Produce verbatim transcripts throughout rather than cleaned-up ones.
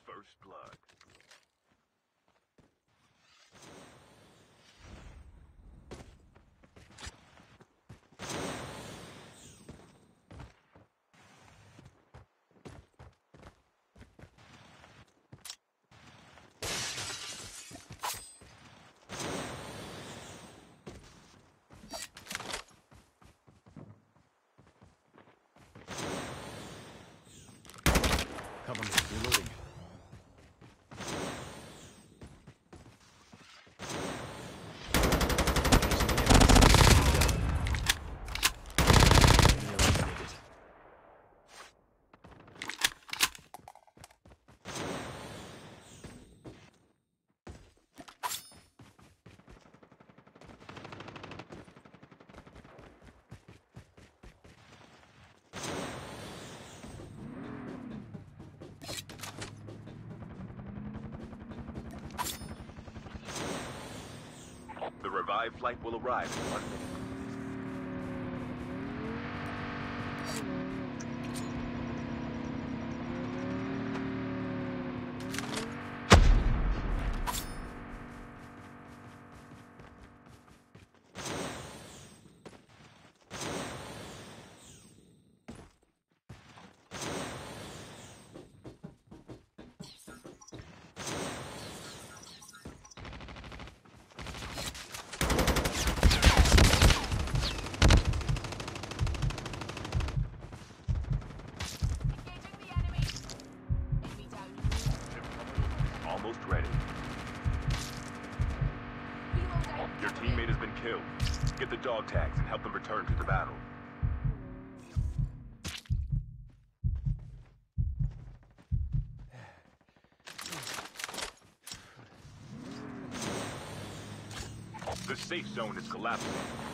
First blood. Cover me, reloading. The revived flight will arrive in one minute. Almost ready. Your teammate has been killed. Get the dog tags and help them return to the battle. The safe zone is collapsing.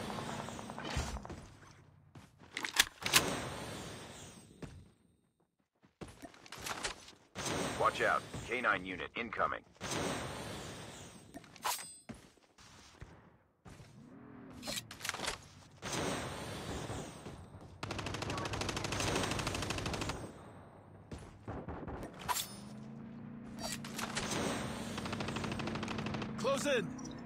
Watch out. K nine unit incoming. Close in!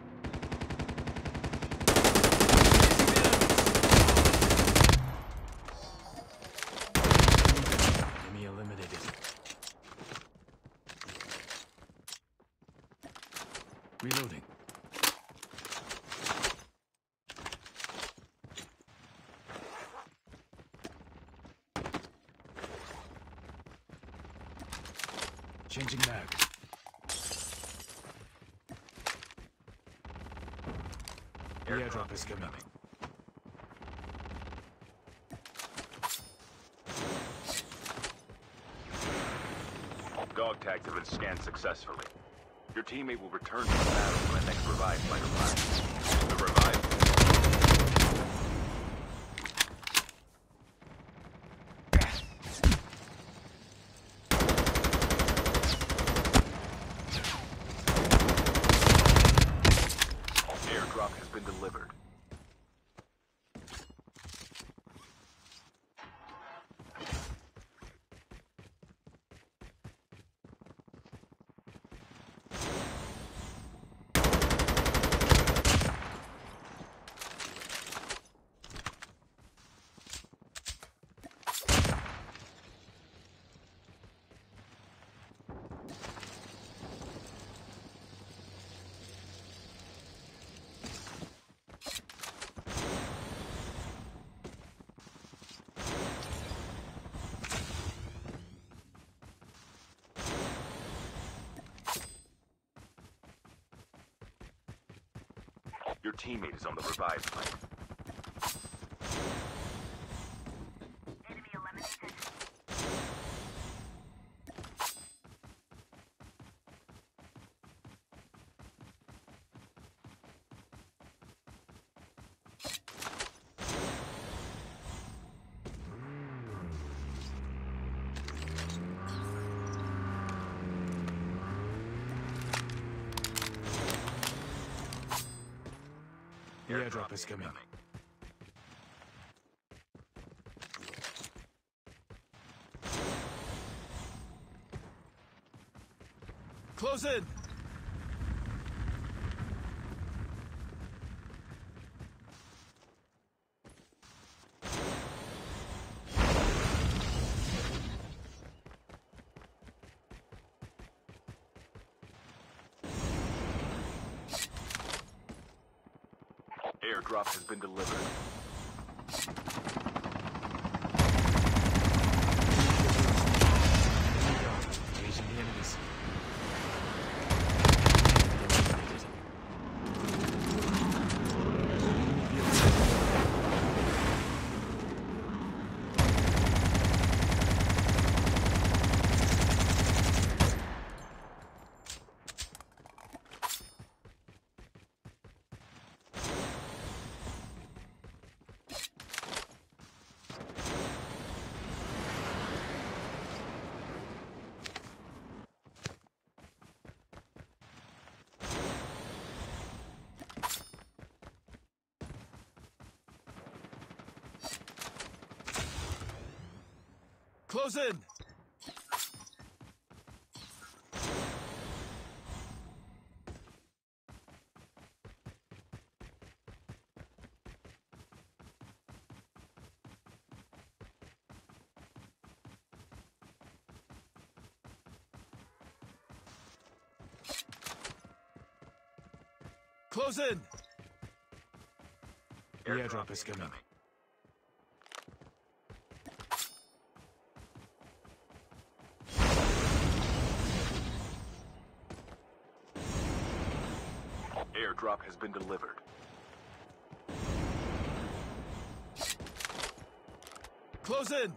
Enemy eliminated. Reloading. Changing mag. The airdrop is coming. Dog tags have been scanned successfully. Your teammate will return to the battle when the next revived flight arrives. The revived... Airdrop has been delivered. Your teammate is on the revived flight. Enemy eliminated. The airdrop is coming. Close in! Airdrop has been delivered. Engaging the enemies. Close in! Close in! The airdrop is coming. Airdrop has been delivered. Close in!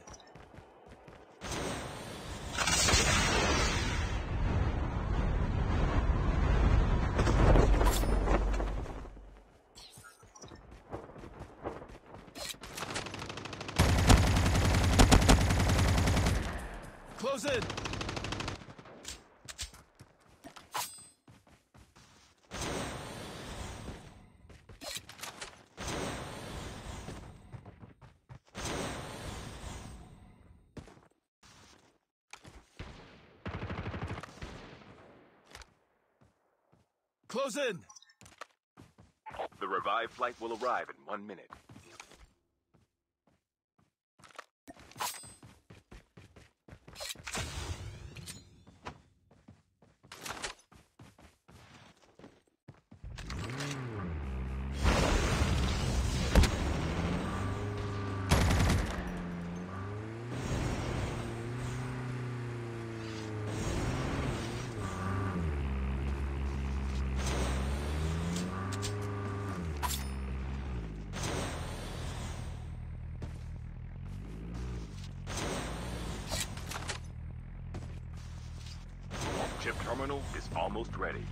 Close in! Close in! The revived flight will arrive in one minute. Chip terminal is almost ready.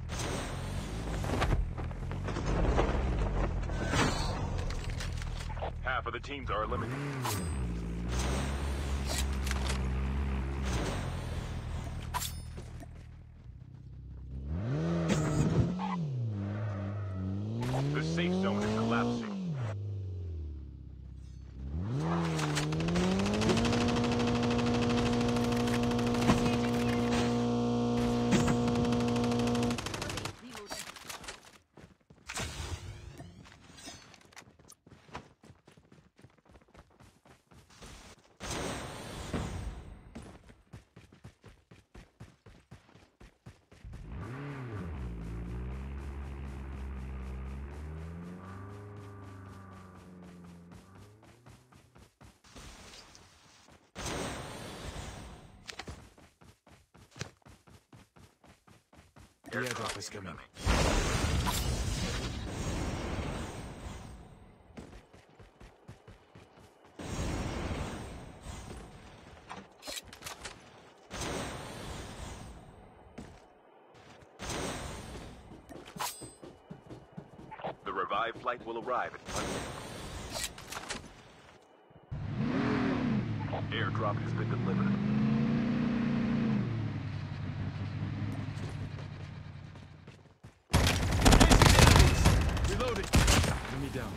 Half of the teams are eliminated. The safe zone is collapsing. The airdrop is coming. The revived flight will arrive in one minute. Airdrop has been delivered. Reloading! Enemy down.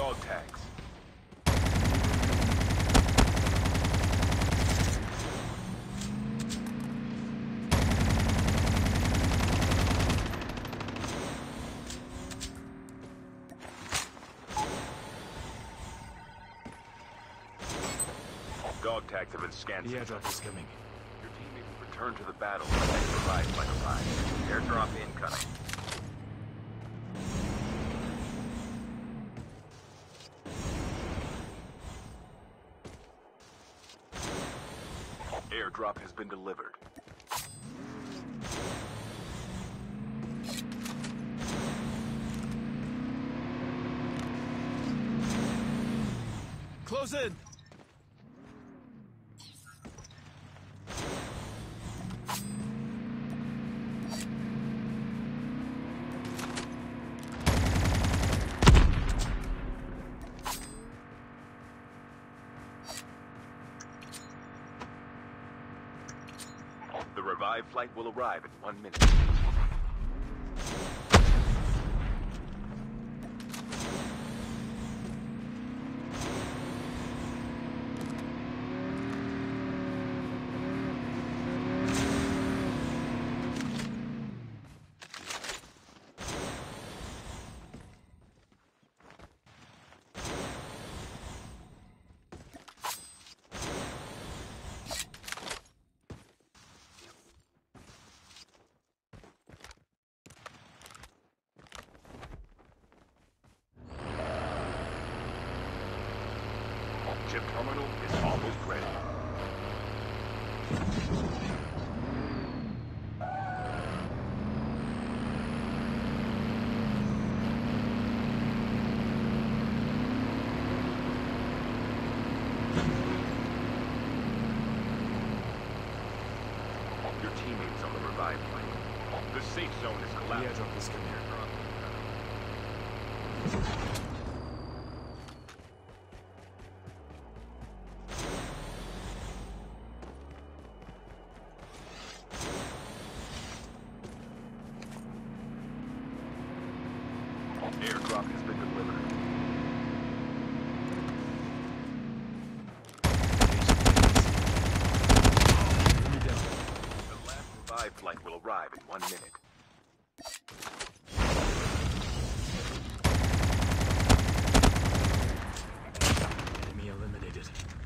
Dog tags. Dog tags have been scanned. The airdrop is coming. Your teammate will return to the battle when they provide like a ride. Airdrop incoming. Airdrop has been delivered. Close in! The revived flight will arrive in one minute. Chip terminal is almost ready. Your teammates on the revived flight. The safe zone is The collapsed. airdrop is coming. Airdrop has been delivered. Enemy down. The last revived flight will arrive in one minute. Enemy eliminated.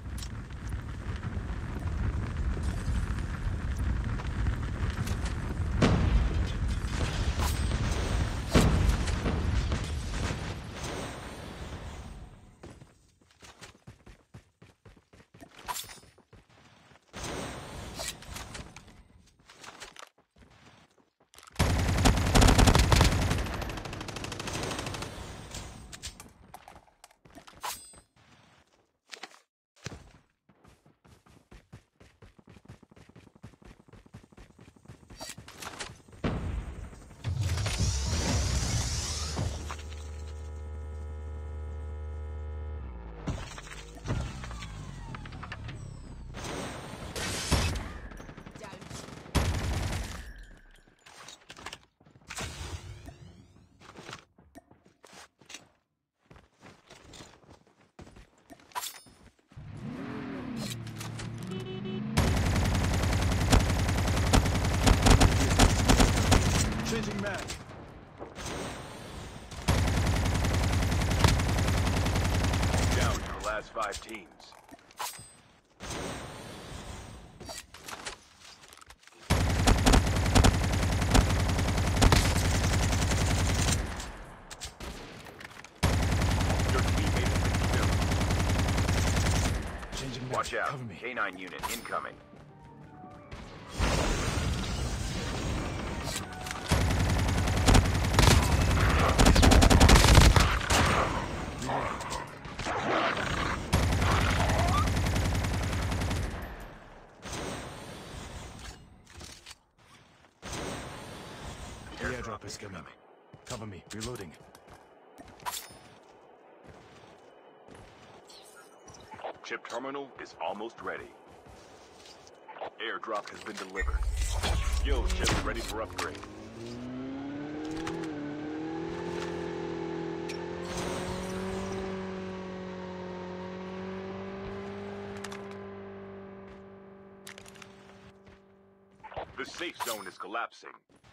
Changing mag. Down to the last five teams. Your teammate has been killed. Changing mag. Watch out. Cover me. K nine unit incoming. The airdrop is coming. Cover me. Reloading. Chip terminal is almost ready. Airdrop has been delivered. Skill chip ready for upgrade. The safe zone is collapsing.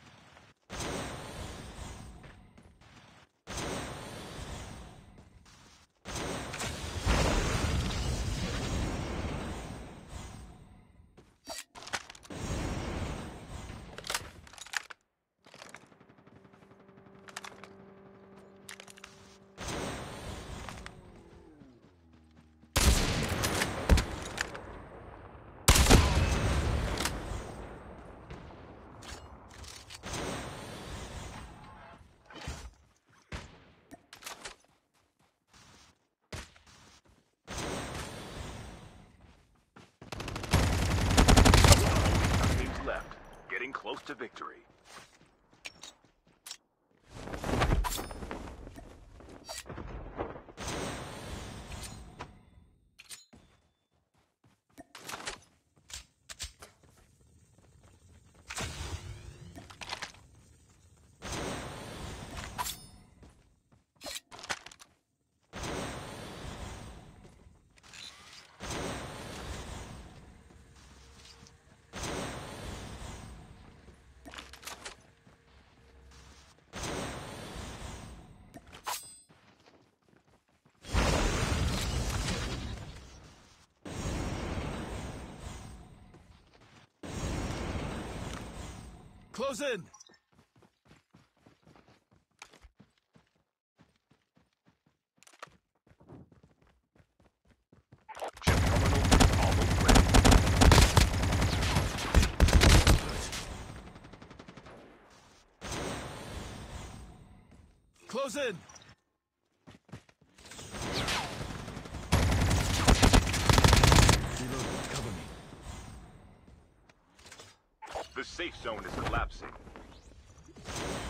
Left, getting close to victory. Close in! Chip terminal is almost ready. Close in! Reloading. Cover me. The safe zone is collapsing.